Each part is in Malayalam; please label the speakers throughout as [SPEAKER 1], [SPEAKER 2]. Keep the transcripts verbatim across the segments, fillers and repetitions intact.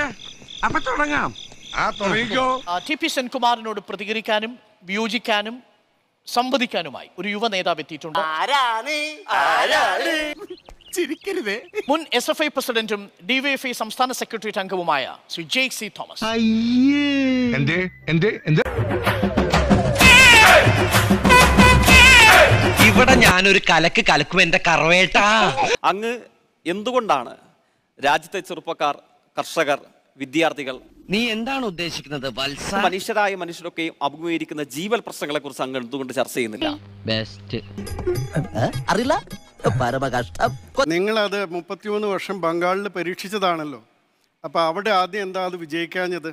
[SPEAKER 1] അപ്പൊ തുടങ്ങാം.
[SPEAKER 2] ആ തുടങ്ങിക്കോ.
[SPEAKER 3] ടി പി സെൻകുമാറിനോട് പ്രതികരിക്കാനും വിയോജിക്കാനും സംവദിക്കാനുമായി ഒരു യുവ നേതാവ് എത്തിയിട്ടുണ്ട്. മുൻ എസ് എഫ് ഐ പ്രസിഡന്റും ഡിവൈഎഫ്ഐ സംസ്ഥാന സെക്രട്ടേറിയറ്റ് അംഗവുമായ ശ്രീ ജെ സി തോമസ്.
[SPEAKER 2] എന്തേ എന്തേ എന്തേ
[SPEAKER 4] ഇവിടെ ഞാനൊരു കലക്ക് കലക്കും എന്റെ കറവേട്ടാ.
[SPEAKER 5] അങ്ങ് എന്തുകൊണ്ടാണ് രാജ്യത്തെ ചെറുപ്പക്കാർ, കർഷകർ, വിദ്യാർത്ഥികൾ,
[SPEAKER 4] നീ എന്താണ് ഉദ്ദേശിക്കുന്നത് വത്സ?
[SPEAKER 5] മനുഷ്യരായ മനുഷ്യരൊക്കെയും അഭിമുഖീകരിക്കുന്ന ജീവൽ പ്രശ്നങ്ങളെ കുറിച്ച് അങ്ങ് എന്തുകൊണ്ട് ചർച്ച ചെയ്യുന്നില്ല?
[SPEAKER 4] ബെസ്റ്റ്
[SPEAKER 6] അറിയില്ല, പരമകഷ്ടം.
[SPEAKER 7] നിങ്ങളത് മുപ്പത്തിമൂന്ന് വർഷം ബംഗാളിൽ പരീക്ഷിച്ചതാണല്ലോ. അപ്പൊ അവിടെ ആദ്യം എന്താ അത് വിജയിക്കാഞ്ഞത്?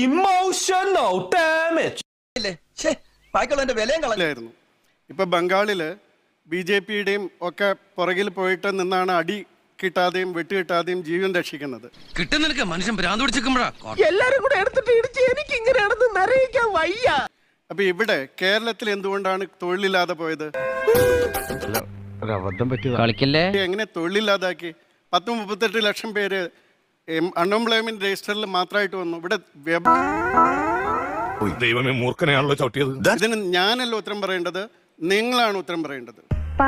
[SPEAKER 7] ായിരുന്നു. ഇപ്പൊ ബംഗാളില് ബി ജെ പിയുടെയും ഒക്കെ പുറകിൽ പോയിട്ട് നിന്നാണ് അടി കിട്ടാതെയും വെട്ടുകിട്ടാതെയും ജീവൻ രക്ഷിക്കുന്നത്.
[SPEAKER 4] കിട്ടുന്ന മനുഷ്യൻ ഭ്രാന്ത് പിടിച്ചിരിക്കുമ്പോഴാ
[SPEAKER 6] എല്ലാരും കൂടെ എടുത്തിട്ട് ഇടിച്ച് എനിക്ക് ഇങ്ങനെയാണെന്ന് നിറയിക്കാൻ വയ്യ.
[SPEAKER 7] അപ്പൊ ഇവിടെ കേരളത്തിൽ എന്തുകൊണ്ടാണ് തൊഴിലില്ലാതെ പോയത്?
[SPEAKER 4] കളിക്കല്ലേ?
[SPEAKER 7] എങ്ങനെ തൊഴിലില്ലാതാക്കി? പത്ത് മുപ്പത്തെട്ട് ലക്ഷം പേര് അൺഎംപ്ലോയ്മെന്റ് രജിസ്റ്ററിൽ മാത്രമായിട്ട് വന്നു. ഇവിടെ
[SPEAKER 2] ദൈവമേ, മൂർഖനെയാണല്ലോ ചവിട്ടിയത്.
[SPEAKER 7] ഇതിന് ഞാനല്ല ഉത്തരം പറയേണ്ടത്, നിങ്ങളാണ് ഉത്തരം പറയേണ്ടത്.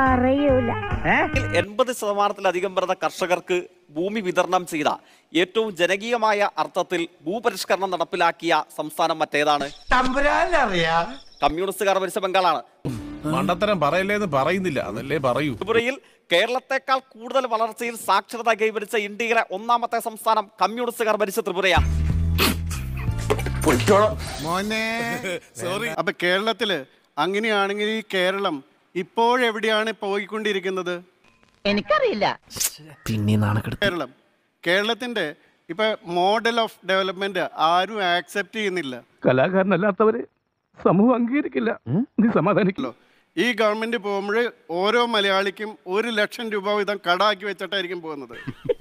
[SPEAKER 5] എൺപത് ശതമാനത്തിലധികം വരുന്ന കർഷകർക്ക് ഭൂമി വിതരണം ചെയ്ത ഏറ്റവും ജനകീയമായ അർത്ഥത്തിൽ ഭൂപരിഷ്കരണം നടപ്പിലാക്കിയ സംസ്ഥാനം മറ്റേതാണ്? കമ്മ്യൂണിസ്റ്റുകാർ ഭരിച്ച ബംഗാളാണ്.
[SPEAKER 2] മണ്ടത്തരം പറയല്ലേന്ന് പറയുന്നില്ല, അതല്ലേ പറയൂ.
[SPEAKER 5] ത്രിപുരയിൽ കേരളത്തെക്കാൾ കൂടുതൽ വളർച്ചയിൽ സാക്ഷരത കൈവരിച്ച ഇന്ത്യയിലെ ഒന്നാമത്തെ സംസ്ഥാനം കമ്മ്യൂണിസ്റ്റുകാർ ഭരിച്ച ത്രിപുരയാണ്.
[SPEAKER 7] അപ്പൊ കേരളത്തില് അങ്ങനെയാണെങ്കിൽ ഈ കേരളം ഇപ്പോഴെവിടെയാണ് പോയിക്കൊണ്ടിരിക്കുന്നത്?
[SPEAKER 6] എനിക്കറിയില്ല. പിന്നെ
[SPEAKER 7] കേരളം കേരളത്തിന്റെ ഇപ്പൊ മോഡൽ ഓഫ് ഡെവലപ്മെന്റ് ആരും ആക്സെപ്റ്റ് ചെയ്യുന്നില്ല.
[SPEAKER 8] കലാകാരനല്ലാത്തവരെ സമൂഹം അംഗീകരിക്കില്ല. നീ സമാധാനിക്കല്ലോ.
[SPEAKER 7] ഈ ഗവൺമെന്റ് പോകുമ്പോൾ ഓരോ മലയാളിക്കും ഒരു ലക്ഷം രൂപ വീതം കടാക്കി വെച്ചിട്ടായിരിക്കും പോകുന്നത്.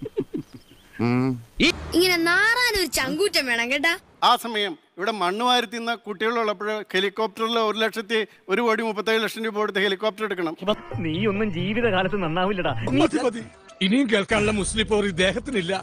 [SPEAKER 9] ഇങ്ങനെ നാറാനൊരു ചങ്കൂറ്റം വേണം കേട്ടാ.
[SPEAKER 7] ആ സമയം ഇവിടെ മണ്ണ് വാരി തിന്ന കുട്ടികളുള്ളപ്പോൾ ഹെലികോപ്റ്ററിൽ ഒരു ലക്ഷത്തി ഒരു കോടി മുപ്പത്തേഴ് ലക്ഷം രൂപ കൊടുത്ത് ഹെലികോപ്റ്റർ എടുക്കണം.
[SPEAKER 8] നീ ഒന്നും ജീവിതകാലത്ത് നന്നാവില്ലടാ.
[SPEAKER 2] ഇനിയും കേൾക്കാനുള്ള മുസ്ലിം പോർ ഇദ്ദേഹത്തിനില്ല.